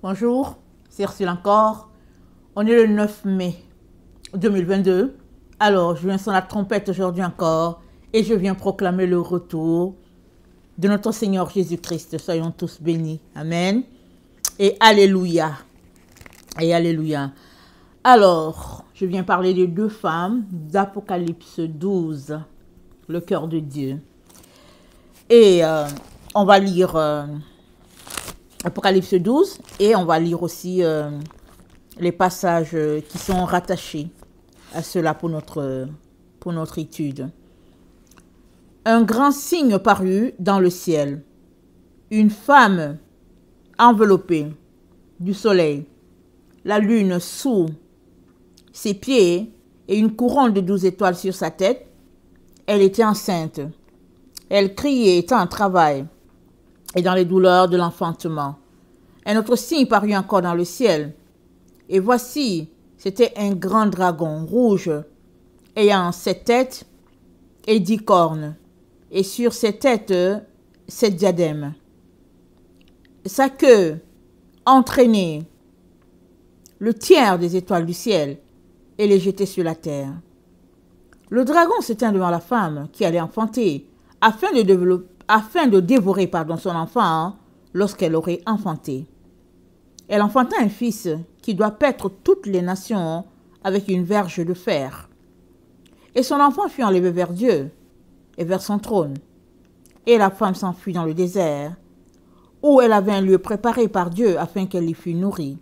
Bonjour, c'est Ursule encore. On est le 9 mai 2022. Alors, je viens sonner la trompette aujourd'hui encore et je viens proclamer le retour de notre Seigneur Jésus-Christ. Soyons tous bénis. Amen. Et Alléluia. Et Alléluia. Alors, je viens parler de deux femmes d'Apocalypse 12, le cœur de Dieu. Et on va lire Apocalypse 12 et on va lire aussi les passages qui sont rattachés à cela pour notre étude. Un grand signe parut dans le ciel. Une femme enveloppée du soleil, la lune sous ses pieds et une couronne de 12 étoiles sur sa tête. Elle était enceinte. Elle criait, étant en travail et dans les douleurs de l'enfantement. Un autre signe parut encore dans le ciel. Et voici, c'était un grand dragon rouge, ayant 7 têtes et 10 cornes, et sur ses têtes 7 diadèmes. Sa queue entraînait le tiers des étoiles du ciel et les jetait sur la terre. Le dragon se tint devant la femme qui allait enfanter, afin de dévorer son enfant lorsqu'elle aurait enfanté. Elle enfanta un fils qui doit paître toutes les nations avec une verge de fer. Et son enfant fut enlevé vers Dieu et vers son trône. Et la femme s'enfuit dans le désert, où elle avait un lieu préparé par Dieu afin qu'elle y fût nourrie.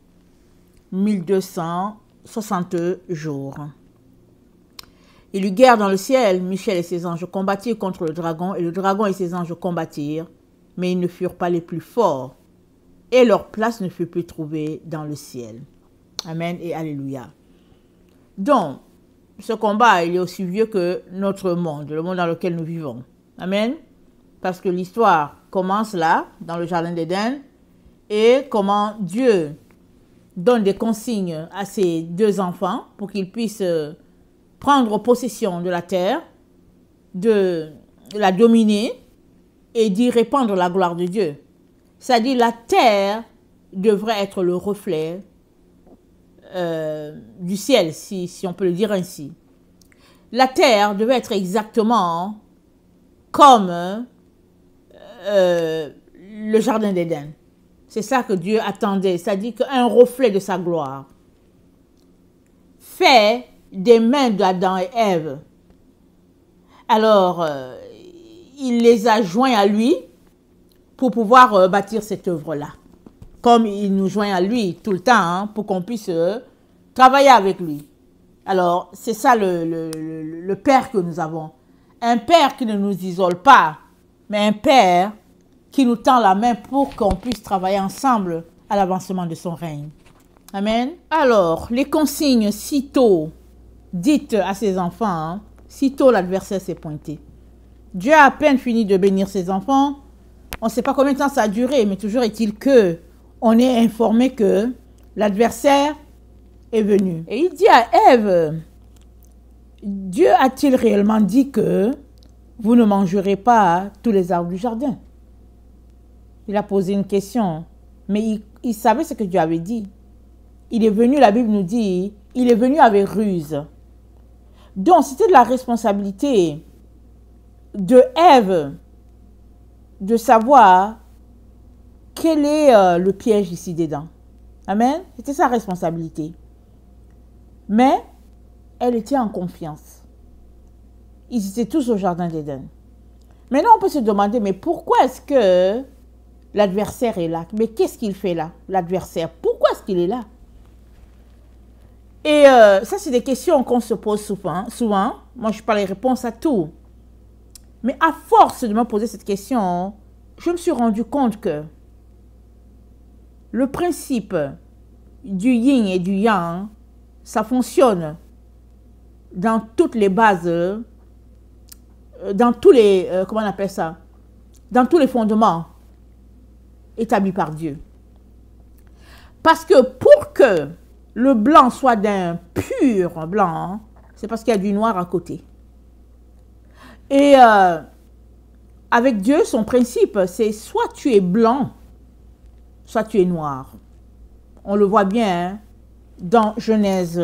1260 jours. Il y eut guerre dans le ciel. Michel et ses anges combattirent contre le dragon, et le dragon et ses anges combattirent, mais ils ne furent pas les plus forts, et leur place ne fut plus trouvée dans le ciel. Amen et Alléluia. Donc, ce combat, il est aussi vieux que notre monde, le monde dans lequel nous vivons. Amen. Parce que l'histoire commence là, dans le jardin d'Éden, et comment Dieu donne des consignes à ses deux enfants pour qu'ils puissent prendre possession de la terre, de la dominer et d'y répandre la gloire de Dieu. C'est-à-dire la terre devrait être le reflet du ciel, si on peut le dire ainsi. La terre devait être exactement comme le jardin d'Éden. C'est ça que Dieu attendait, c'est-à-dire qu'un reflet de sa gloire. Fait des mains d'Adam et Ève. Alors, il les a joints à lui pour pouvoir bâtir cette œuvre-là. Comme il nous joint à lui tout le temps, pour qu'on puisse travailler avec lui. Alors, c'est ça le Père que nous avons. Un Père qui ne nous isole pas, mais un Père qui nous tend la main pour qu'on puisse travailler ensemble à l'avancement de son règne. Amen. Alors, les consignes sitôt dites à ses enfants, sitôt l'adversaire s'est pointé. Dieu a à peine fini de bénir ses enfants. On ne sait pas combien de temps ça a duré, mais toujours est-il que on est informé que l'adversaire est venu. Et il dit à Ève, Dieu a-t-il réellement dit que vous ne mangerez pas tous les arbres du jardin? Il a posé une question, mais il savait ce que Dieu avait dit. Il est venu, la Bible nous dit, il est venu avec ruse. Donc, c'était de la responsabilité de Ève de savoir quel est le piège ici dedans. Amen. C'était sa responsabilité. Mais elle était en confiance. Ils étaient tous au jardin d'Éden. Maintenant, on peut se demander, mais pourquoi est-ce que l'adversaire est là? Mais qu'est-ce qu'il fait là, l'adversaire? Pourquoi est-ce qu'il est là? Et ça, c'est des questions qu'on se pose souvent. Moi, je n'ai pas les réponses à tout. Mais à force de me poser cette question, je me suis rendu compte que le principe du yin et du yang, ça fonctionne dans toutes les bases, dans tous les, comment on appelle ça, dans tous les fondements établis par Dieu. Parce que pour que le blanc soit d'un pur blanc, c'est parce qu'il y a du noir à côté. Et avec Dieu, son principe, c'est soit tu es blanc, soit tu es noir. On le voit bien hein, dans Genèse,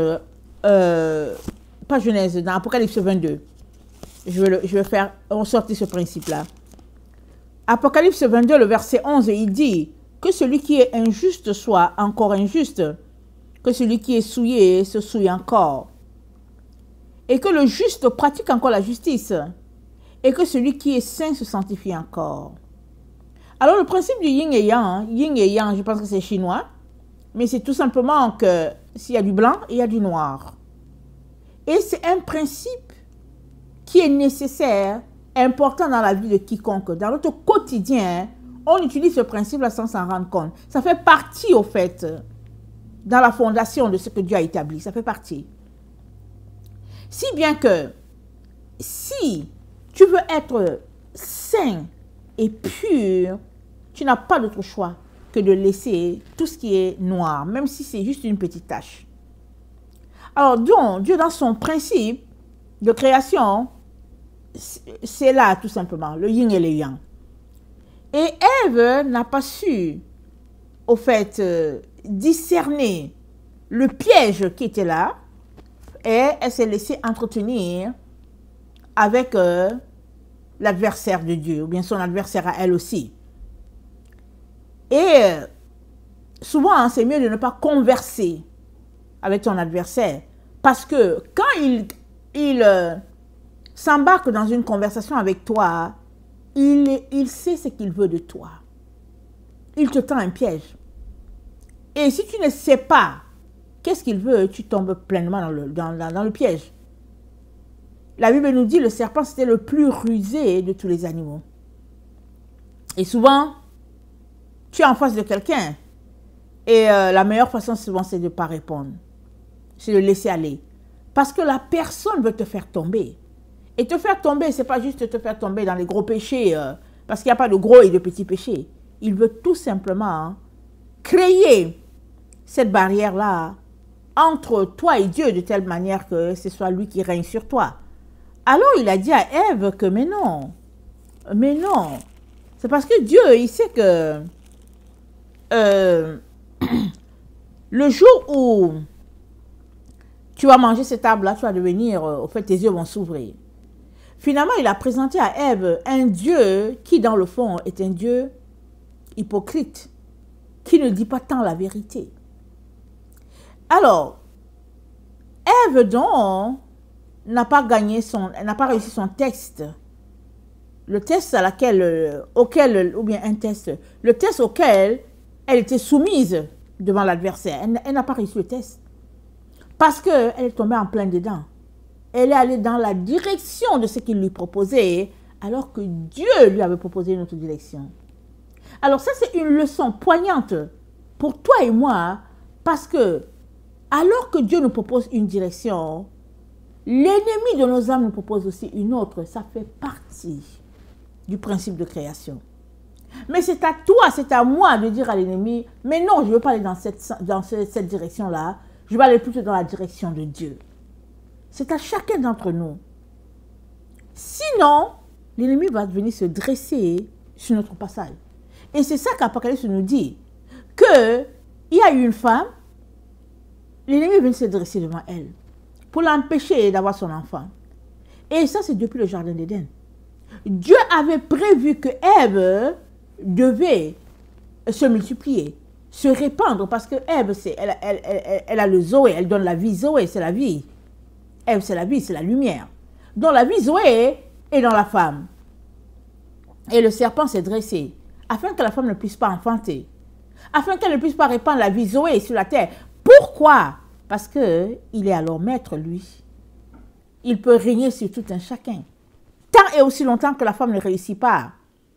pas Genèse, dans Apocalypse 22. Je vais faire ressortir ce principe-là. Apocalypse 22, le verset 11, il dit que celui qui est injuste soit encore injuste, que celui qui est souillé se souille encore, et que le juste pratique encore la justice, et que celui qui est saint se sanctifie encore. Alors le principe du yin et yang, je pense que c'est chinois, mais c'est tout simplement que s'il y a du blanc, il y a du noir. Et c'est un principe qui est nécessaire, important dans la vie de quiconque. Dans notre quotidien, on utilise ce principe-là sans s'en rendre compte. Ça fait partie, au fait, dans la fondation de ce que Dieu a établi. Ça fait partie. Si bien que, si tu veux être saint et pur, tu n'as pas d'autre choix que de laisser tout ce qui est noir, même si c'est juste une petite tache. Alors, donc, Dieu, dans son principe de création, c'est là, tout simplement, le yin et le yang. Et Ève n'a pas su, au fait, discerner le piège qui était là, et elle s'est laissée entretenir avec l'adversaire de Dieu, ou bien son adversaire à elle aussi. Et souvent, hein, c'est mieux de ne pas converser avec ton adversaire, parce que quand il s'embarque dans une conversation avec toi, il sait ce qu'il veut de toi. Il te tend un piège. Et si tu ne sais pas qu'est-ce qu'il veut, tu tombes pleinement dans le piège. La Bible nous dit que le serpent, c'était le plus rusé de tous les animaux. Et souvent, tu es en face de quelqu'un et la meilleure façon souvent, c'est de ne pas répondre. C'est de laisser aller. Parce que la personne veut te faire tomber. Et te faire tomber, ce n'est pas juste te faire tomber dans les gros péchés, parce qu'il n'y a pas de gros et de petits péchés. Il veut tout simplement créer cette barrière-là entre toi et Dieu, de telle manière que ce soit lui qui règne sur toi. Alors il a dit à Ève que mais non. C'est parce que Dieu, il sait que le jour où tu vas manger cet arbre-là, tu vas devenir, au fait, tes yeux vont s'ouvrir. Finalement, il a présenté à Ève un Dieu qui, dans le fond, est un Dieu hypocrite, qui ne dit pas tant la vérité. Alors, Ève, donc, n'a pas réussi son test. Le test le test auquel elle était soumise devant l'adversaire. Elle n'a pas réussi le test. Parce qu'elle est tombée en plein dedans. Elle est allée dans la direction de ce qu'il lui proposait, alors que Dieu lui avait proposé une autre direction. Alors ça, c'est une leçon poignante pour toi et moi, parce que, alors que Dieu nous propose une direction, l'ennemi de nos âmes nous propose aussi une autre. Ça fait partie du principe de création. Mais c'est à toi, c'est à moi de dire à l'ennemi, mais non, je ne veux pas aller dans cette direction-là, je vais aller plutôt dans la direction de Dieu. C'est à chacun d'entre nous. Sinon, l'ennemi va venir se dresser sur notre passage. Et c'est ça qu'Apocalypse nous dit, qu'il y a une femme, l'ennemi vient se dresser devant elle, pour l'empêcher d'avoir son enfant. Et ça, c'est depuis le jardin d'Éden. Dieu avait prévu que Ève devait se multiplier, se répandre, parce que Ève, elle a le Zoé, elle donne la vie. Zoé, c'est la vie. Ève, c'est la vie, c'est la lumière. Donc la vie Zoé est dans la femme. Et le serpent s'est dressé, afin que la femme ne puisse pas enfanter, afin qu'elle ne puisse pas répandre la vie Zoé sur la terre. Pourquoi? Parce qu'il est alors maître, lui. Il peut régner sur tout un chacun. Tant et aussi longtemps que la femme ne réussit pas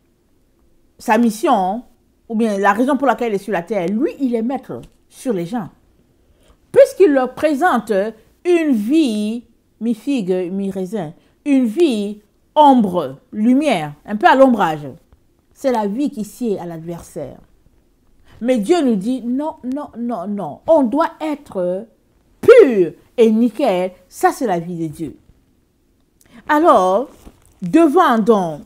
sa mission, ou bien la raison pour laquelle elle est sur la terre, lui, il est maître sur les gens. Puisqu'il leur présente une vie mi-figue, mi-raisin, une vie ombre, lumière, un peu à l'ombrage. C'est la vie qui sied à l'adversaire. Mais Dieu nous dit, non, on doit être pur et nickel. Ça, c'est la vie de Dieu. Alors, devant donc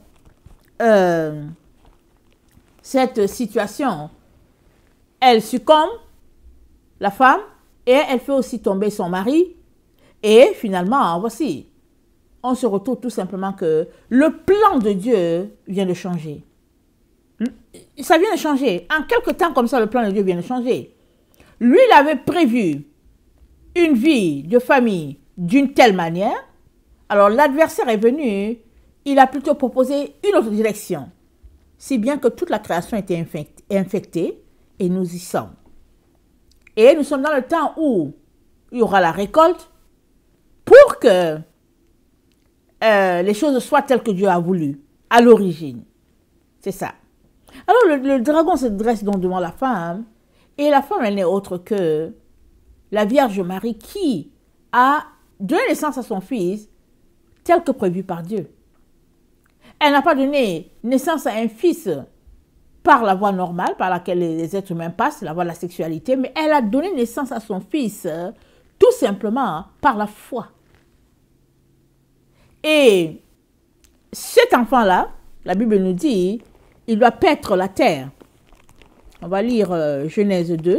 cette situation, elle succombe la femme, et elle fait aussi tomber son mari. Et finalement, voici, on se retrouve tout simplement que le plan de Dieu vient de changer. Ça vient de changer. En quelque temps comme ça, le plan de Dieu vient de changer. Lui, il avait prévu une vie de famille d'une telle manière. Alors l'adversaire est venu, il a plutôt proposé une autre direction. Si bien que toute la création était infectée et nous y sommes. Et nous sommes dans le temps où il y aura la récolte pour que les choses soient telles que Dieu a voulu, à l'origine. C'est ça. Alors le dragon se dresse donc devant la femme, et la femme, elle n'est autre que la Vierge Marie qui a donné naissance à son fils tel que prévu par Dieu. Elle n'a pas donné naissance à un fils par la voie normale, par laquelle les êtres humains passent, la voie de la sexualité, mais elle a donné naissance à son fils tout simplement par la foi. Et cet enfant-là, la Bible nous dit, il doit paître la terre. On va lire Genèse 2.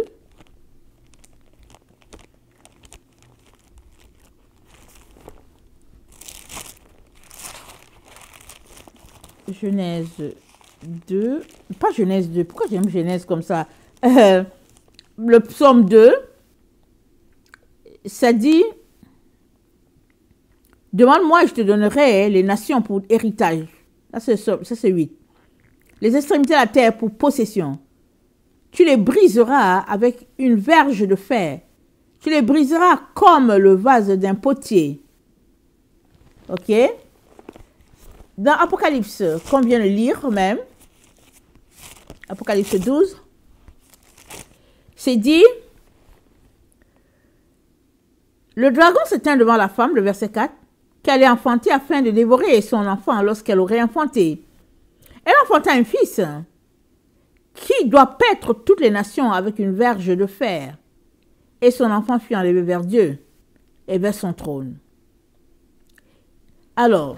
Genèse 2. Pas Genèse 2. Pourquoi j'aime Genèse comme ça? Le psaume 2. Ça dit, demande-moi et je te donnerai les nations pour héritage. Ça c'est 8. Les extrémités de la terre pour possession. Tu les briseras avec une verge de fer. Tu les briseras comme le vase d'un potier. Ok? Dans Apocalypse, qu'on vient de lire même, Apocalypse 12, c'est dit, le dragon se tint devant la femme, le verset 4, qu'elle ait enfanté afin de dévorer son enfant lorsqu'elle aurait enfanté. Elle enfanta un fils qui doit paître toutes les nations avec une verge de fer. Et son enfant fut enlevé vers Dieu et vers son trône. Alors,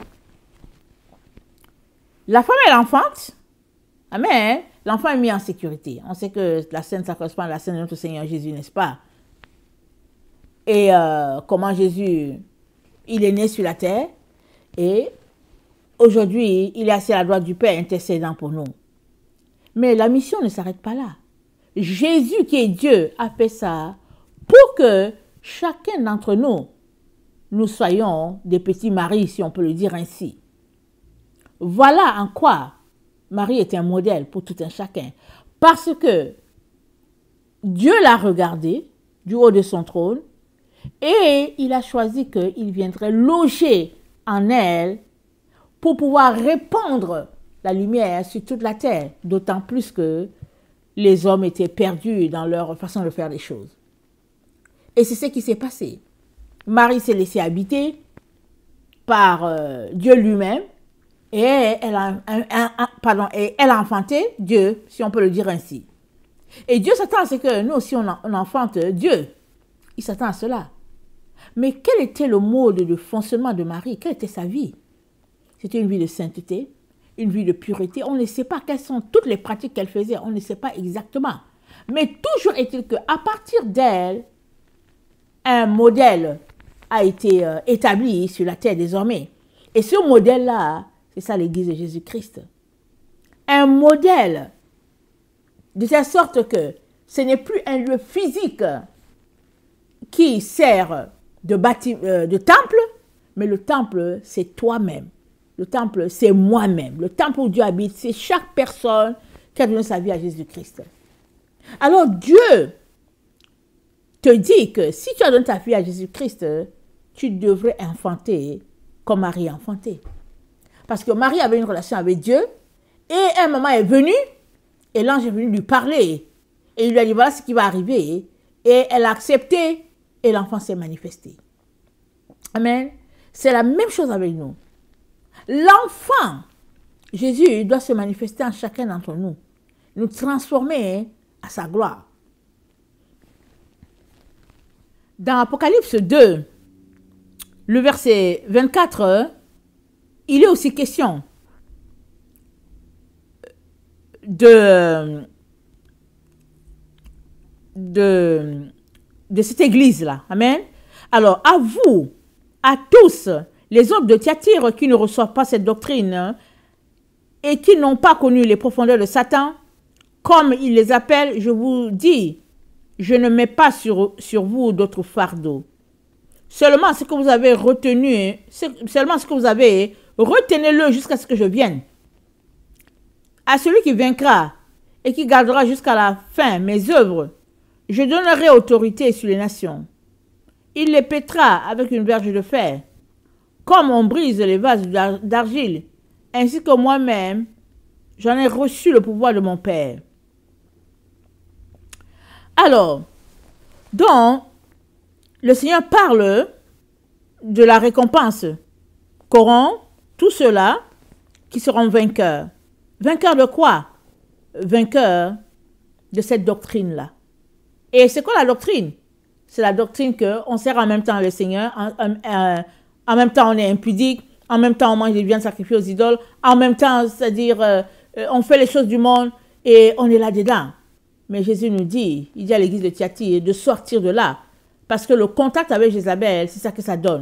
la femme, elle enfante, mais l'enfant est mis en sécurité. On sait que la scène, ça correspond à la scène de notre Seigneur Jésus, n'est-ce pas? Et comment Jésus, il est né sur la terre et aujourd'hui, il est assis à la droite du Père intercédant pour nous. Mais la mission ne s'arrête pas là. Jésus, qui est Dieu, a fait ça pour que chacun d'entre nous, nous soyons des petits maris, si on peut le dire ainsi. Voilà en quoi Marie est un modèle pour tout un chacun. Parce que Dieu l'a regardé du haut de son trône et il a choisi qu'il viendrait loger en elle pour pouvoir répandre la lumière sur toute la terre, d'autant plus que les hommes étaient perdus dans leur façon de faire les choses. Et c'est ce qui s'est passé. Marie s'est laissée habiter par Dieu lui-même et elle a enfanté Dieu, si on peut le dire ainsi. Et Dieu s'attend à ce que nous aussi on enfante Dieu. Il s'attend à cela. Mais quel était le mode de fonctionnement de Marie? Quelle était sa vie? C'était une vie de sainteté, une vie de pureté. On ne sait pas quelles sont toutes les pratiques qu'elle faisait. On ne sait pas exactement. Mais toujours est-il qu'à partir d'elle, un modèle a été établi sur la terre désormais. Et ce modèle-là, c'est ça l'Église de Jésus-Christ. Un modèle de telle sorte que ce n'est plus un lieu physique qui sert de temple, mais le temple, c'est toi-même. Le temple, c'est moi-même. Le temple où Dieu habite, c'est chaque personne qui a donné sa vie à Jésus-Christ. Alors Dieu te dit que si tu as donné ta vie à Jésus-Christ, tu devrais enfanter comme Marie a enfanté. Parce que Marie avait une relation avec Dieu et un moment est venu et l'ange est venu lui parler. Et il lui a dit voilà ce qui va arriver. Et elle a accepté et l'enfant s'est manifesté. Amen. C'est la même chose avec nous. L'enfant, Jésus, doit se manifester en chacun d'entre nous. Nous transformer à sa gloire. Dans Apocalypse 2, le verset 24, il est aussi question de de cette église-là. Amen. Alors, à vous, à tous, les autres de Thyatire qui ne reçoivent pas cette doctrine et qui n'ont pas connu les profondeurs de Satan, comme il les appelle, je vous dis, je ne mets pas sur vous d'autres fardeaux. Seulement ce que vous avez retenu, retenez-le jusqu'à ce que je vienne. À celui qui vaincra et qui gardera jusqu'à la fin mes œuvres, je donnerai autorité sur les nations. Il les pètera avec une verge de fer, comme on brise les vases d'argile, ainsi que moi-même, j'en ai reçu le pouvoir de mon Père. Alors, donc, le Seigneur parle de la récompense qu'auront tous ceux-là qui seront vainqueurs. Vainqueurs de quoi? Vainqueurs de cette doctrine-là. Et c'est quoi la doctrine? C'est la doctrine qu'on sert en même temps le Seigneur, en même temps on est impudique, en même temps on mange des viandes sacrifiées aux idoles, en même temps, c'est-à-dire on fait les choses du monde et on est là-dedans. Mais Jésus nous dit, il dit à l'église de Thyatire de sortir de là. Parce que le contact avec Jézabel, c'est ça que ça donne.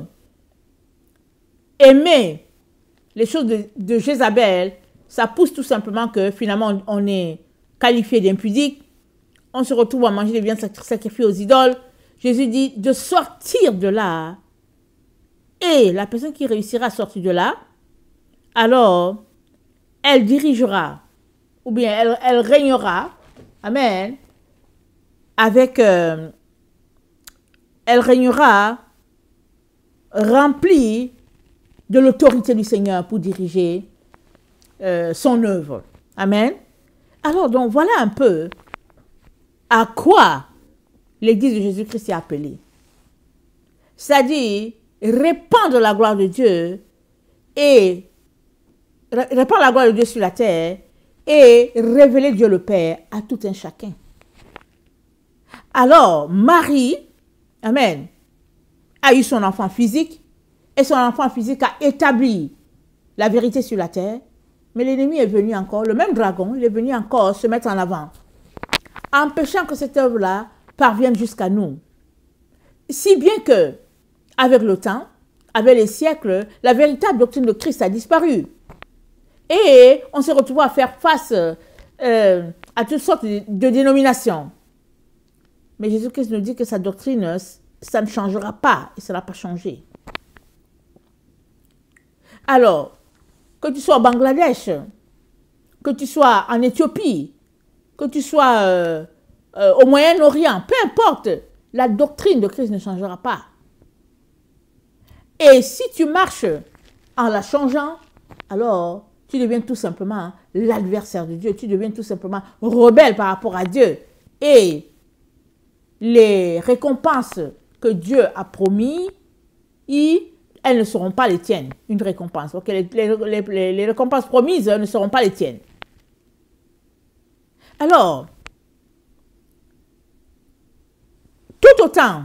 Aimer les choses de Jézabel, ça pousse tout simplement que finalement on est qualifié d'impudique. On se retrouve à manger des viandes sacrifiées aux idoles. Jésus dit de sortir de là. Et la personne qui réussira à sortir de là, alors elle dirigera, ou bien elle régnera. Amen. Avec, elle régnera remplie de l'autorité du Seigneur pour diriger son œuvre. Amen. Alors, donc, voilà un peu à quoi l'Église de Jésus-Christ est appelée. C'est-à-dire, répandre la gloire de Dieu et répandre la gloire de Dieu sur la terre et révéler Dieu le Père à tout un chacun. Alors, Marie, amen, a eu son enfant physique, et son enfant physique a établi la vérité sur la terre, mais l'ennemi est venu encore, le même dragon, il est venu encore se mettre en avant, empêchant que cette œuvre-là parvienne jusqu'à nous. Si bien que, avec le temps, avec les siècles, la véritable doctrine de Christ a disparu. Et on s'est retrouvé à faire face à toutes sortes de dénominations. Mais Jésus-Christ nous dit que sa doctrine, ça ne changera pas et ça n'a pas changé. Alors, que tu sois au Bangladesh, que tu sois en Éthiopie, que tu sois au Moyen-Orient, peu importe, la doctrine de Christ ne changera pas. Et si tu marches en la changeant, alors tu deviens tout simplement l'adversaire de Dieu. Tu deviens tout simplement rebelle par rapport à Dieu. Et les récompenses que Dieu a promis, elles ne seront pas les tiennes. Une récompense. Okay? Les récompenses promises ne seront pas les tiennes. Alors, tout autant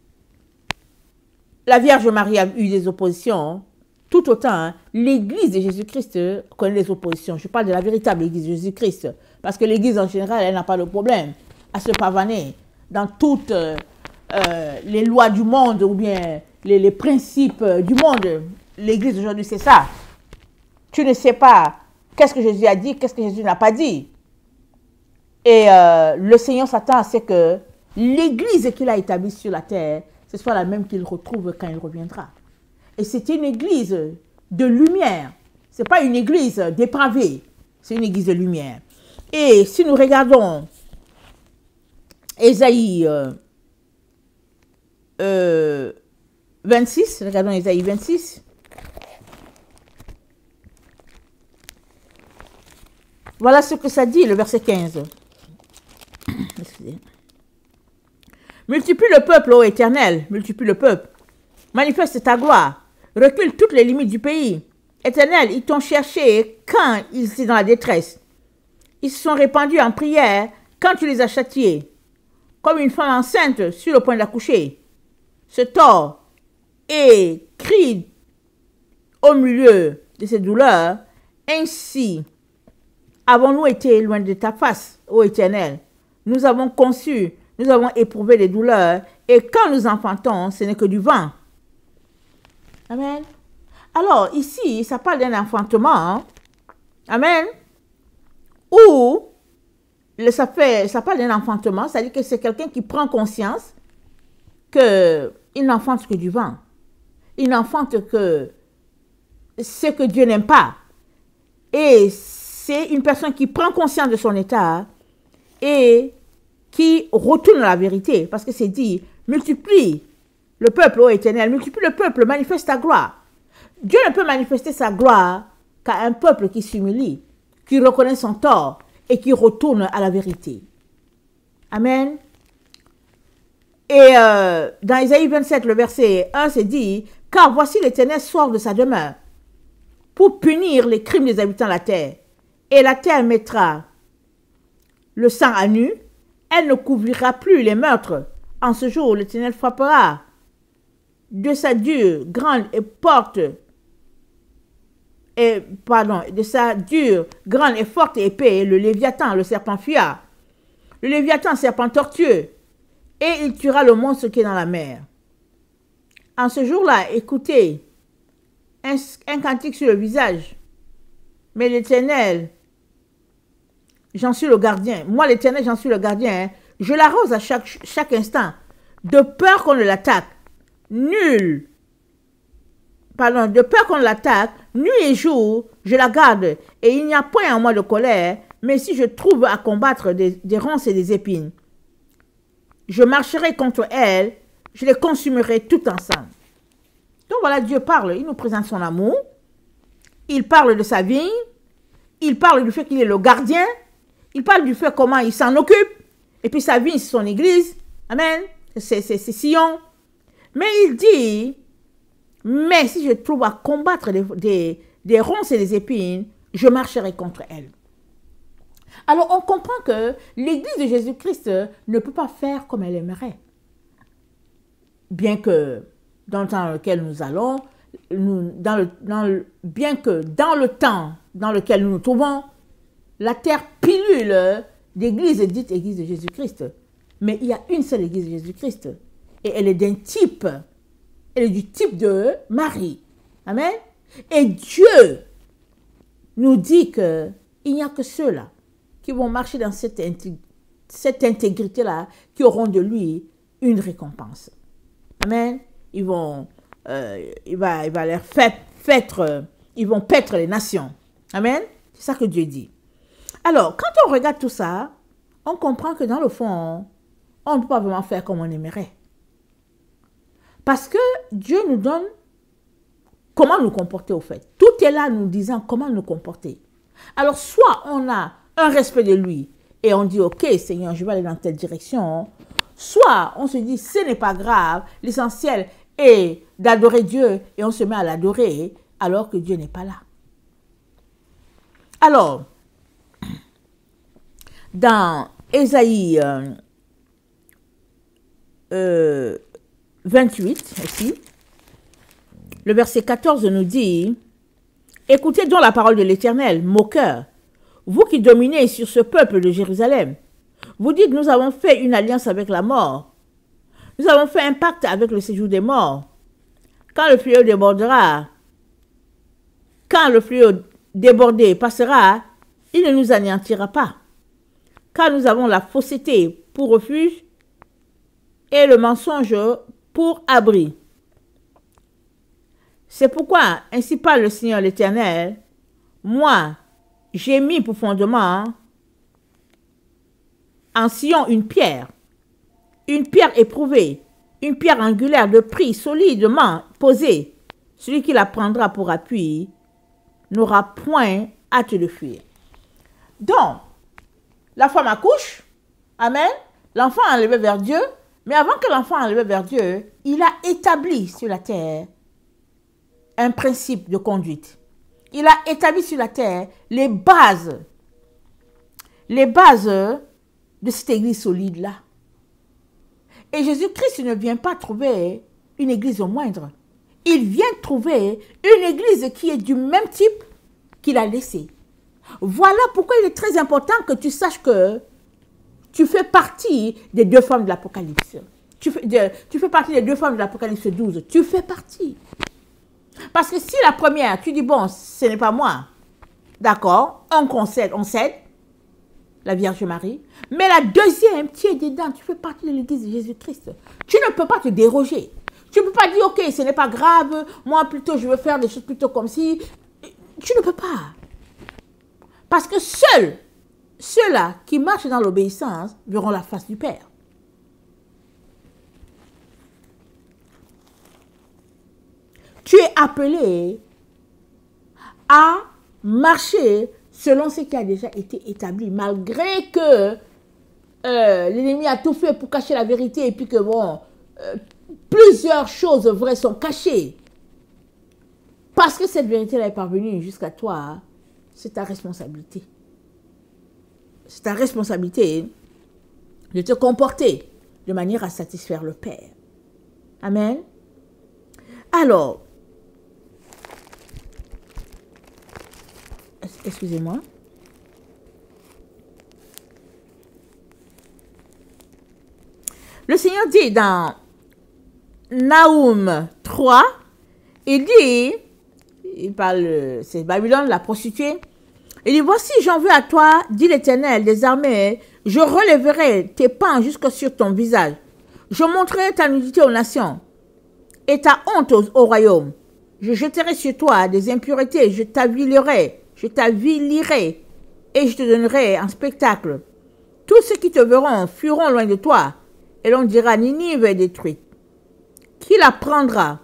la Vierge Marie a eu des oppositions, tout autant, l'Église de Jésus-Christ connaît les oppositions. Je parle de la véritable Église de Jésus-Christ. Parce que l'Église en général, elle n'a pas de problème à se pavaner dans toutes les lois du monde ou bien les principes du monde. L'Église aujourd'hui, c'est ça. Tu ne sais pas qu'est-ce que Jésus a dit, qu'est-ce que Jésus n'a pas dit. Et le Seigneur s'attend à ce que l'Église qu'il a établie sur la terre, ce soit la même qu'il retrouve quand il reviendra. Et c'est une église de lumière. Ce n'est pas une église dépravée. C'est une église de lumière. Et si nous regardons Ésaïe 26, regardons Ésaïe 26. Voilà ce que ça dit, le verset 15. Excusez. Multiplie le peuple, ô Éternel, multiplie le peuple. Manifeste ta gloire. Recule toutes les limites du pays. Éternel, ils t'ont cherché quand ils étaient dans la détresse. Ils se sont répandus en prière quand tu les as châtiés. Comme une femme enceinte sur le point d'accoucher. Se tord et crie au milieu de ses douleurs. Ainsi, avons-nous été loin de ta face, ô Éternel. Nous avons conçu nous avons éprouvé des douleurs, et quand nous enfantons, ce n'est que du vent. Amen. Alors, ici, ça parle d'un enfantement. Hein? Amen. Ou, ça parle d'un enfantement, c'est-à-dire que c'est quelqu'un qui prend conscience qu'il n'enfante que du vent. Il n'enfante que ce que Dieu n'aime pas. Et c'est une personne qui prend conscience de son état et qui retourne à la vérité. Parce que c'est dit, multiplie le peuple, ô Éternel, multiplie le peuple, manifeste ta gloire. Dieu ne peut manifester sa gloire qu'à un peuple qui s'humilie, qui reconnaît son tort et qui retourne à la vérité. Amen. Et dans Isaïe 27, le verset 1, c'est dit, « Car voici l'Éternel sort de sa demeure pour punir les crimes des habitants de la terre. Et la terre mettra le sang à nu, elle ne couvrira plus les meurtres. En ce jour, l'Éternel frappera de sa dure, grande et forte épée, le Léviathan, le serpent fuyard, le Léviathan, serpent tortueux, et il tuera le monstre qui est dans la mer. » En ce jour-là, écoutez, un cantique sur le visage. Mais l'Éternel, j'en suis le gardien. Moi, l'Éternel, j'en suis le gardien. Hein. Je l'arrose à chaque instant, de peur qu'on ne l'attaque. De peur qu'on l'attaque, nuit et jour, je la garde, et il n'y a point en moi de colère, mais si je trouve à combattre des ronces et des épines, je marcherai contre elle, je les consumerai tout ensemble. Donc voilà, Dieu parle, il nous présente son amour, il parle de sa vie, il parle du fait qu'il est le gardien, il parle du fait comment il s'en occupe, et puis sa vie, c'est son église, amen, c'est Sion. Mais il dit, mais si je trouve à combattre des ronces et des épines, je marcherai contre elle. Alors on comprend que l'église de Jésus-Christ ne peut pas faire comme elle aimerait. Bien que dans le temps dans lequel nous allons, bien que dans le temps dans lequel nous nous trouvons, la terre pilule d'églises dites église de Jésus-Christ. Mais il y a une seule église de Jésus-Christ. Et elle est d'un type. Elle est du type de Marie. Amen. Et Dieu nous dit qu'il n'y a que ceux-là qui vont marcher dans cette intégrité-là, qui auront de lui une récompense. Amen. Ils vont paître les nations. Amen. C'est ça que Dieu dit. Alors, quand on regarde tout ça, on comprend que dans le fond, on ne peut pas vraiment faire comme on aimerait. Parce que Dieu nous donne comment nous comporter au fait. Tout est là nous disant comment nous comporter. Alors, soit on a un respect de lui et on dit, ok, Seigneur, je vais aller dans telle direction. Soit on se dit, ce n'est pas grave, l'essentiel est d'adorer Dieu et on se met à l'adorer alors que Dieu n'est pas là. Alors, dans Ésaïe 28, ici, le verset 14 nous dit, « Écoutez donc la parole de l'Éternel, moqueur, vous qui dominez sur ce peuple de Jérusalem. Vous dites, nous avons fait une alliance avec la mort. Nous avons fait un pacte avec le séjour des morts. Quand le fléau débordera, quand le fléau débordé passera, il ne nous anéantira pas. Car nous avons la fausseté pour refuge et le mensonge pour abri. C'est pourquoi, ainsi parle le Seigneur l'Éternel, moi, j'ai mis pour fondement en Sion une pierre éprouvée, une pierre angulaire de prix solidement posée. Celui qui la prendra pour appui n'aura point hâte de fuir. Donc, la femme accouche, amen, l'enfant est enlevé vers Dieu, mais avant que l'enfant soit enlevé vers Dieu, il a établi sur la terre un principe de conduite. Il a établi sur la terre les bases de cette église solide-là. Et Jésus-Christ ne vient pas trouver une église au moindre. Il vient trouver une église qui est du même type qu'il a laissé. Voilà pourquoi il est très important que tu saches que Tu fais partie des 2 femmes de l'Apocalypse. Tu fais partie des 2 femmes de l'Apocalypse 12. Tu fais partie. Parce que si la première, tu dis, bon, ce n'est pas moi. D'accord, on cède, la Vierge Marie. Mais la deuxième, tu es dedans, tu fais partie de l'Église de Jésus-Christ. Tu ne peux pas te déroger. Tu ne peux pas dire, ok, ce n'est pas grave, moi plutôt je veux faire des choses plutôt comme si. Tu ne peux pas. Parce que seuls ceux-là qui marchent dans l'obéissance verront la face du Père. Tu es appelé à marcher selon ce qui a déjà été établi, malgré que l'ennemi a tout fait pour cacher la vérité et puis que bon, plusieurs choses vraies sont cachées. Parce que cette vérité-là est parvenue jusqu'à toi, c'est ta responsabilité. C'est ta responsabilité de te comporter de manière à satisfaire le Père. Amen. Alors, excusez-moi. Le Seigneur dit dans Naoum 3, il dit, il parle, c'est Babylone, la prostituée, il dit, voici, j'en veux à toi, dit l'Éternel des armées, je relèverai tes pans jusque sur ton visage. Je montrerai ta nudité aux nations et ta honte au royaume. Je jeterai sur toi des impuretés, je t'avilirai et je te donnerai un spectacle. Tous ceux qui te verront fuiront loin de toi et l'on dira, Ninive est détruite. Qui la prendra?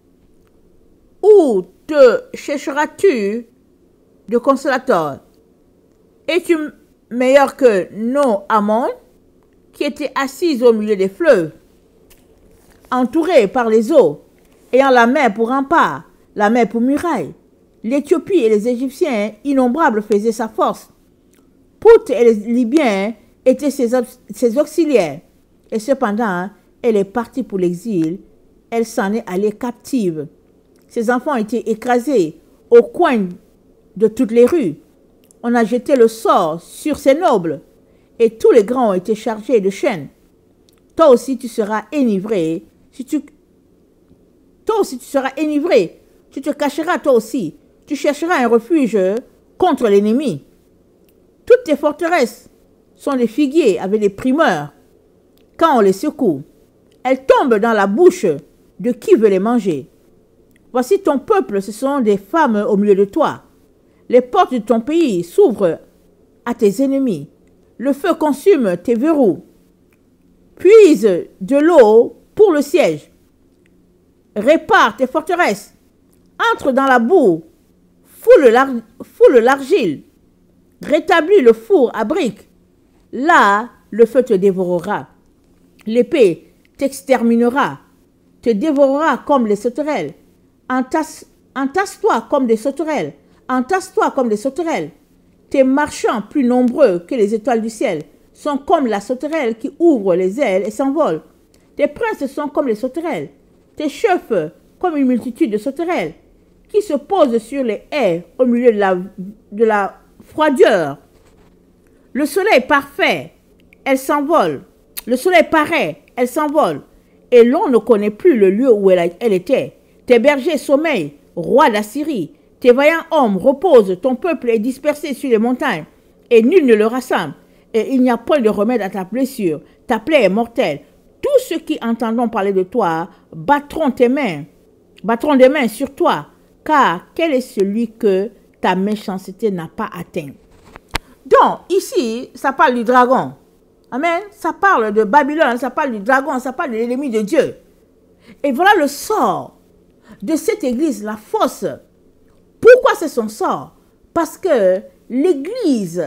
Où te chercheras-tu de consolateur? Es-tu meilleur que nos Amon, qui étaient assises au milieu des fleuves, entourés par les eaux, ayant la mer pour rempart, la mer pour muraille? L'Éthiopie et les Égyptiens innombrables faisaient sa force. Pout et les Libyens étaient ses auxiliaires. Et cependant, elle est partie pour l'exil. Elle s'en est allée captive. Ses enfants étaient écrasés au coin de toutes les rues. On a jeté le sort sur ses nobles, et tous les grands ont été chargés de chaînes. Toi aussi tu seras enivré. Toi aussi tu seras enivré. Tu te cacheras toi aussi. Tu chercheras un refuge contre l'ennemi. Toutes tes forteresses sont des figuiers avec des primeurs. Quand on les secoue, elles tombent dans la bouche de qui veut les manger. Voici ton peuple, ce sont des femmes au milieu de toi. Les portes de ton pays s'ouvrent à tes ennemis. Le feu consume tes verrous. Puise de l'eau pour le siège. Répare tes forteresses. Entre dans la boue. Foule l'argile. Rétablis le four à briques. Là, le feu te dévorera. L'épée t'exterminera. Te dévorera comme les sauterelles. Entasse-toi comme des sauterelles. Entasse-toi comme des sauterelles. Tes marchands, plus nombreux que les étoiles du ciel, sont comme la sauterelle qui ouvre les ailes et s'envole. Tes princes sont comme les sauterelles. Tes chefs comme une multitude de sauterelles qui se posent sur les haies au milieu de la froideur. Le soleil parfait, elle s'envole. Le soleil paraît, elle s'envole. Et l'on ne connaît plus le lieu où elle était. Tes bergers sommeillent, roi d'Assyrie. Tes vaillants hommes reposent, ton peuple est dispersé sur les montagnes, et nul ne le rassemble. Et il n'y a point de remède à ta blessure. Ta plaie est mortelle. Tous ceux qui entendront parler de toi battront des mains sur toi, car quel est celui que ta méchanceté n'a pas atteint? Donc, ici, ça parle du dragon. Amen. Ça parle de Babylone, ça parle du dragon, ça parle de l'ennemi de Dieu. Et voilà le sort de cette église, la fausse. Pourquoi c'est son sort? Parce que l'église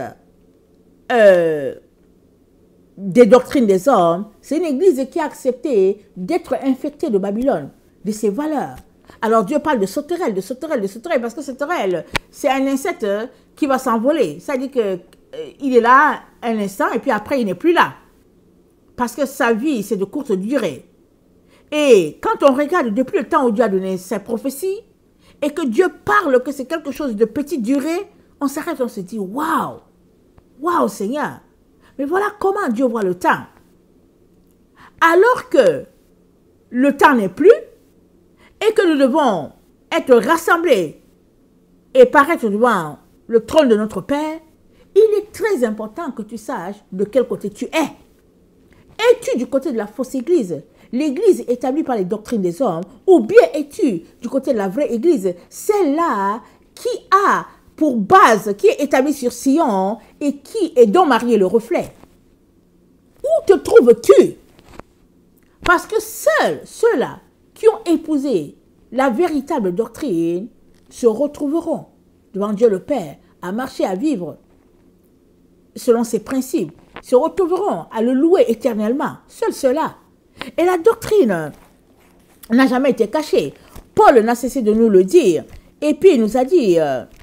des doctrines des hommes, c'est une église qui a accepté d'être infectée de Babylone, de ses valeurs. Alors Dieu parle de sauterelle, parce que sauterelle, c'est un insecte qui va s'envoler. Ça dit qu'il est là un instant et puis après il n'est plus là. Parce que sa vie, c'est de courte durée. Et quand on regarde depuis le temps où Dieu a donné ses prophéties, et que Dieu parle que c'est quelque chose de petite durée, on s'arrête, on se dit, waouh, waouh Seigneur. Mais voilà comment Dieu voit le temps. Alors que le temps n'est plus et que nous devons être rassemblés et paraître devant le trône de notre Père, il est très important que tu saches de quel côté tu es. Es-tu du côté de la fausse église, l'église établie par les doctrines des hommes, ou bien es-tu du côté de la vraie église, celle-là qui a pour base, qui est établie sur Sion et qui est dont Marie est le reflet? Où te trouves-tu? Parce que seuls ceux-là qui ont épousé la véritable doctrine se retrouveront devant Dieu le Père, à marcher, à vivre selon ses principes, se retrouveront à le louer éternellement. Seuls ceux-là. Et la doctrine n'a jamais été cachée. Paul n'a cessé de nous le dire. Et puis il nous a dit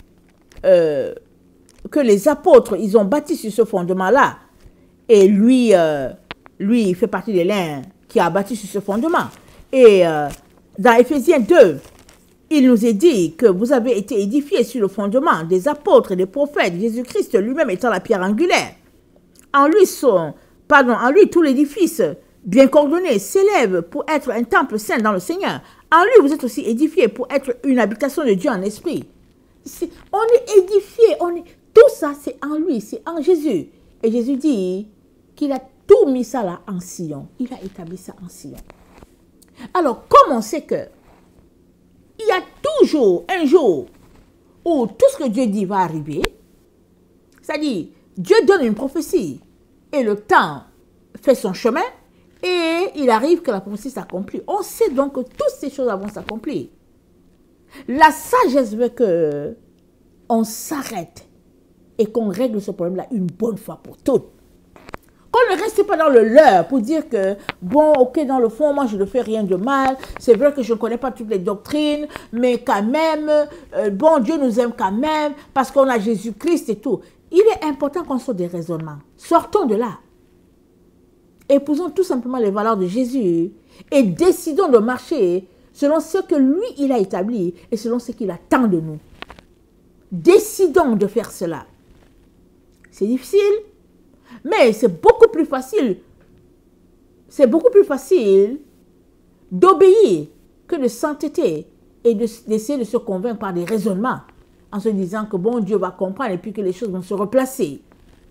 que les apôtres, ils ont bâti sur ce fondement-là. Et lui, il fait partie des l'un qui a bâti sur ce fondement. Et dans Éphésiens 2, il nous est dit que vous avez été édifiés sur le fondement des apôtres et des prophètes, Jésus-Christ lui-même étant la pierre angulaire. En lui, tout l'édifice bien coordonné s'élève pour être un temple saint dans le Seigneur. En lui, vous êtes aussi édifiés pour être une habitation de Dieu en esprit. On est édifiés, tout ça c'est en lui, c'est en Jésus. Et Jésus dit qu'il a tout mis ça là en Sion. Il a établi ça en Sion. Alors, comme on sait que il y a toujours un jour où tout ce que Dieu dit va arriver, c'est-à-dire, Dieu donne une prophétie et le temps fait son chemin et il arrive que la prophétie s'accomplit. On sait donc que toutes ces choses vont s'accomplir. La sagesse veut qu'on s'arrête et qu'on règle ce problème-là une bonne fois pour toutes. Qu'on ne reste pas dans le leurre pour dire que, bon, ok, dans le fond, moi, je ne fais rien de mal. C'est vrai que je ne connais pas toutes les doctrines, mais quand même, bon, Dieu nous aime quand même parce qu'on a Jésus-Christ et tout. Il est important qu'on sorte des raisonnements. Sortons de là. Épousons tout simplement les valeurs de Jésus et décidons de marcher selon ce que lui, il a établi et selon ce qu'il attend de nous. Décidons de faire cela. C'est difficile. Mais c'est beaucoup plus facile. C'est beaucoup plus facile d'obéir que de s'entêter et d'essayer de se convaincre par des raisonnements en se disant que bon, Dieu va comprendre et puis que les choses vont se replacer.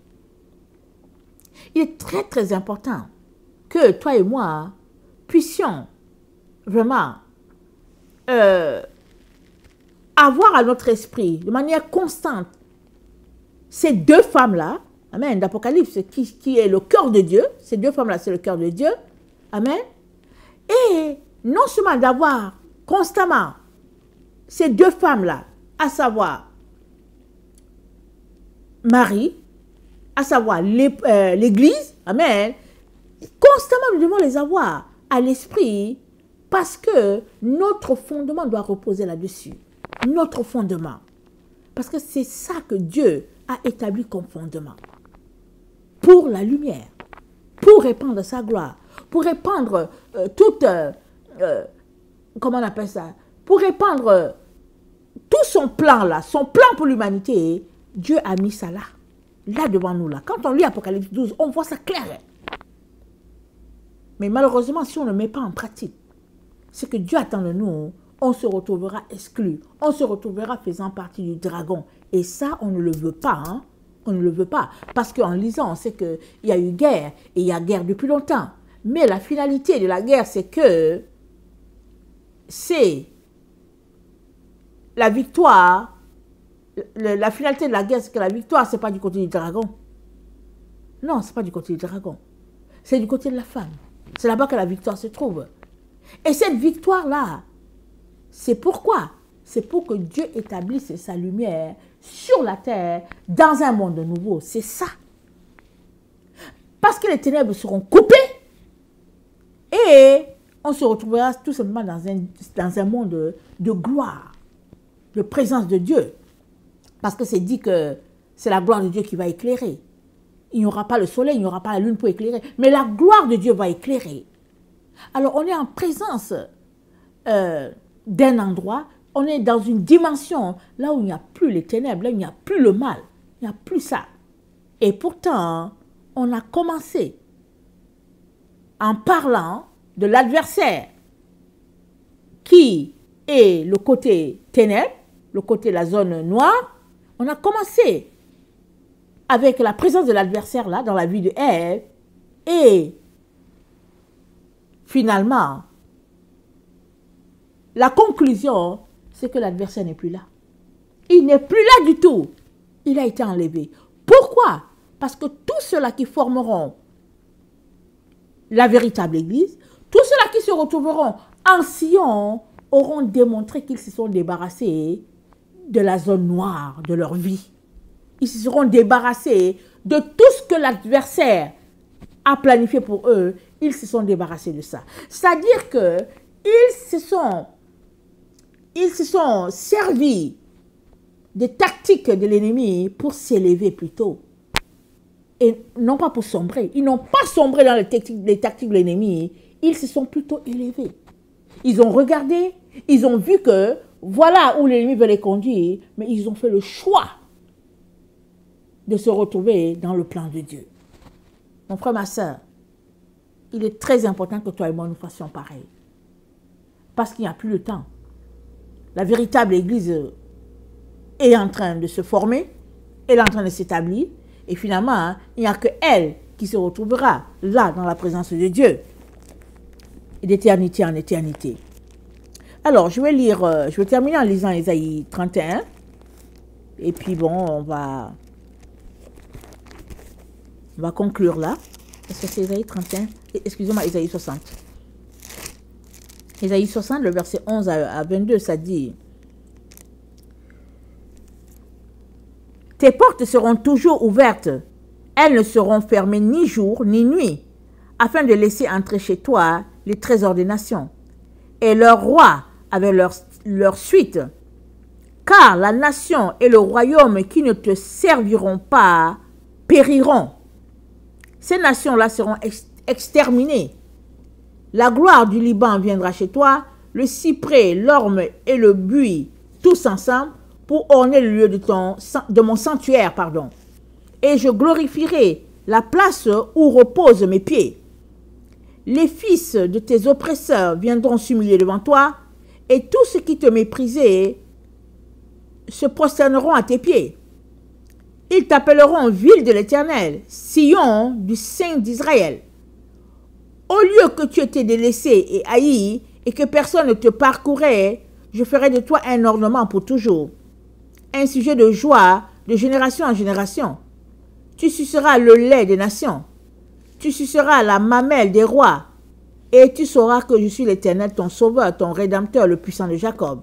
Il est très très important que toi et moi puissions vraiment avoir à notre esprit de manière constante ces deux femmes-là. Amen. D'Apocalypse, qui est le cœur de Dieu. Ces deux femmes-là, c'est le cœur de Dieu. Amen. Et non seulement d'avoir constamment ces deux femmes-là, à savoir Marie, à savoir l'Église. Amen. Constamment, nous devons les avoir à l'esprit parce que notre fondement doit reposer là-dessus. Notre fondement. Parce que c'est ça que Dieu a établi comme fondement. Pour la lumière, pour répandre sa gloire, pour répandre comment on appelle ça, pour répandre tout son plan là, son plan pour l'humanité, Dieu a mis ça là devant nous là. Quand on lit Apocalypse 12, on voit ça clair. Mais malheureusement, si on ne met pas en pratique ce que Dieu attend de nous, on se retrouvera exclu, on se retrouvera faisant partie du dragon. Et ça, on ne le veut pas, hein. On ne le veut pas. Parce qu'en lisant, on sait qu'il y a eu guerre. Et il y a guerre depuis longtemps. Mais la finalité de la guerre, c'est que c'est la victoire. La finalité de la guerre, c'est que la victoire, ce n'est pas du côté du dragon. Non, ce n'est pas du côté du dragon. C'est du côté de la femme. C'est là-bas que la victoire se trouve. Et cette victoire-là, c'est pourquoi? C'est pour que Dieu établisse sa lumière sur la terre, dans un monde nouveau. C'est ça. Parce que les ténèbres seront coupées et on se retrouvera tout simplement dans un monde de gloire, de présence de Dieu. Parce que c'est dit que c'est la gloire de Dieu qui va éclairer. Il n'y aura pas le soleil, il n'y aura pas la lune pour éclairer, mais la gloire de Dieu va éclairer. Alors on est en présence d'un endroit, on est dans une dimension là où il n'y a plus les ténèbres, là où il n'y a plus le mal, il n'y a plus ça. Et pourtant, on a commencé en parlant de l'adversaire qui est le côté ténèbres, le côté de la zone noire. On a commencé avec la présence de l'adversaire là dans la vie de Ève et finalement la conclusion c'est que l'adversaire n'est plus là. Il n'est plus là du tout. Il a été enlevé. Pourquoi? Parce que tous ceux-là qui formeront la véritable Église, tous ceux-là qui se retrouveront en Sion auront démontré qu'ils se sont débarrassés de la zone noire de leur vie. Ils se seront débarrassés de tout ce que l'adversaire a planifié pour eux. Ils se sont débarrassés de ça. C'est-à-dire que ils se sont servis des tactiques de l'ennemi pour s'élever plutôt. Et non pas pour sombrer. Ils n'ont pas sombré dans les tactiques de l'ennemi. Ils se sont plutôt élevés. Ils ont regardé, ils ont vu que voilà où l'ennemi veut les conduire, mais ils ont fait le choix de se retrouver dans le plan de Dieu. Mon frère, ma soeur, il est très important que toi et moi nous fassions pareil. Parce qu'il n'y a plus de temps. La véritable Église est en train de se former, elle est en train de s'établir, et finalement, il n'y a que elle qui se retrouvera là, dans la présence de Dieu, et d'éternité en éternité. Alors, je vais terminer en lisant Ésaïe 31, et puis bon, on va conclure là. Est-ce que c'est Ésaïe 31? Excusez-moi, Ésaïe 60. Ésaïe 60, le verset 11 à 22, ça dit: tes portes seront toujours ouvertes, elles ne seront fermées ni jour ni nuit, afin de laisser entrer chez toi les trésors des nations, et leurs rois avec leur suite. Car la nation et le royaume qui ne te serviront pas périront. Ces nations-là seront exterminées. La gloire du Liban viendra chez toi, le cyprès, l'orme et le buis, tous ensemble, pour orner le lieu de mon sanctuaire, Et je glorifierai la place où reposent mes pieds. Les fils de tes oppresseurs viendront s'humilier devant toi, et tous ceux qui te méprisaient se prosterneront à tes pieds. Ils t'appelleront ville de l'Éternel, Sion du Saint d'Israël. Au lieu que tu étais délaissé et haï, et que personne ne te parcourait, je ferai de toi un ornement pour toujours, un sujet de joie de génération en génération. Tu suceras le lait des nations, tu suceras la mamelle des rois, et tu sauras que je suis l'Éternel, ton sauveur, ton rédempteur, le puissant de Jacob.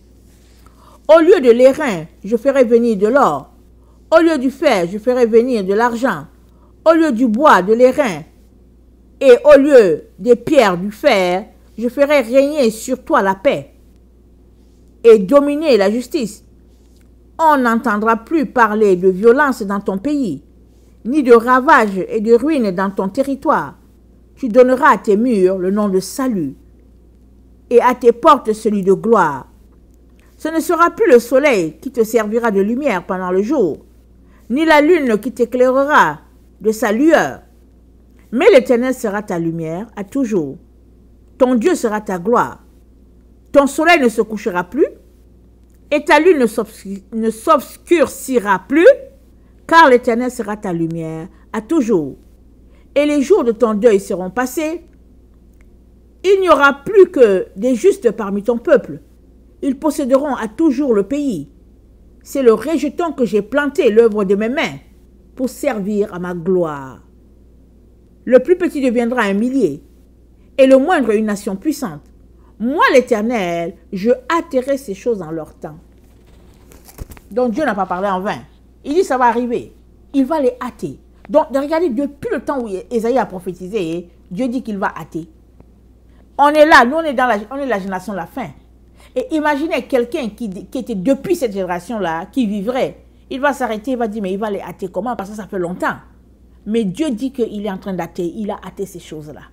Au lieu de l'airain, je ferai venir de l'or. Au lieu du fer, je ferai venir de l'argent. Au lieu du bois, de l'airain. Et au lieu des pierres, du fer, je ferai régner sur toi la paix et dominer la justice. On n'entendra plus parler de violence dans ton pays, ni de ravages et de ruines dans ton territoire. Tu donneras à tes murs le nom de salut, et à tes portes celui de gloire. Ce ne sera plus le soleil qui te servira de lumière pendant le jour, ni la lune qui t'éclairera de sa lueur. Mais l'Éternel sera ta lumière à toujours. Ton Dieu sera ta gloire. Ton soleil ne se couchera plus, et ta lune ne s'obscurcira plus, car l'Éternel sera ta lumière à toujours. Et les jours de ton deuil seront passés. Il n'y aura plus que des justes parmi ton peuple. Ils posséderont à toujours le pays. C'est le rejeton que j'ai planté, l'œuvre de mes mains, pour servir à ma gloire. Le plus petit deviendra un millier, et le moindre une nation puissante. Moi, l'Éternel, je hâterai ces choses en leur temps. Donc Dieu n'a pas parlé en vain. Il dit ça va arriver. Il va les hâter. Donc regardez, depuis le temps où Ésaïe a prophétisé, Dieu dit qu'il va hâter. On est là, nous on est la génération de la fin. Et imaginez quelqu'un qui était depuis cette génération-là, qui vivrait. Il va s'arrêter, il va dire, mais il va les hâter comment? Parce que ça fait longtemps. Mais Dieu dit qu'il est en train d'hâter. Il a hâté ces choses-là.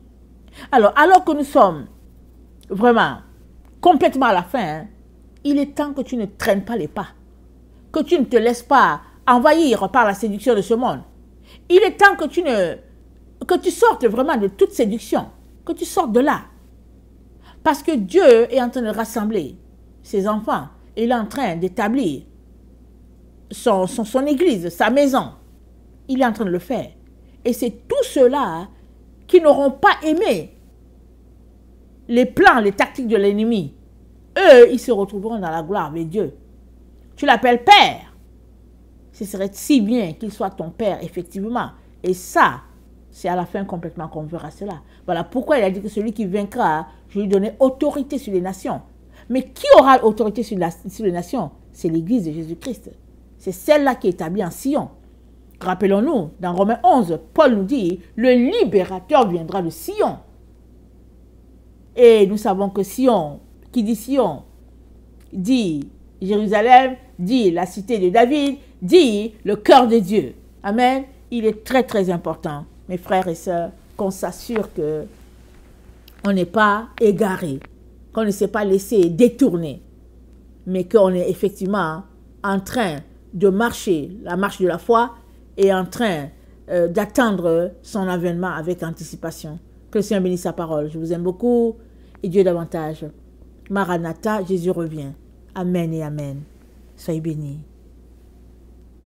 Alors que nous sommes vraiment complètement à la fin, il est temps que tu ne traînes pas les pas. Que tu ne te laisses pas envahir par la séduction de ce monde. Il est temps que tu sortes vraiment de toute séduction, que tu sortes de là. Parce que Dieu est en train de rassembler ses enfants. Il est en train d'établir son église, sa maison. Il est en train de le faire. Et c'est tous ceux-là qui n'auront pas aimé les plans, les tactiques de l'ennemi. Eux, ils se retrouveront dans la gloire avec Dieu. Tu l'appelles Père. Ce serait si bien qu'il soit ton Père, effectivement. Et ça, c'est à la fin complètement qu'on verra cela. Voilà pourquoi il a dit que celui qui vaincra, je lui donnerai autorité sur les nations. Mais qui aura autorité sur les nations? C'est l'Église de Jésus-Christ. C'est celle-là qui est établie en Sion. Rappelons-nous, dans Romains 11, Paul nous dit, le libérateur viendra de Sion. Et nous savons que Sion, qui dit Sion, dit Jérusalem, dit la cité de David, dit le cœur de Dieu. Amen. Il est très très important, mes frères et sœurs, qu'on s'assure que on n'est pas égaré, qu'on ne s'est pas laissé détourner, mais qu'on est effectivement en train de marcher, la marche de la foi, et en train d'attendre son avènement avec anticipation. Que le Seigneur bénisse sa parole. Je vous aime beaucoup et Dieu davantage. Maranatha, Jésus revient. Amen et amen. Soyez bénis.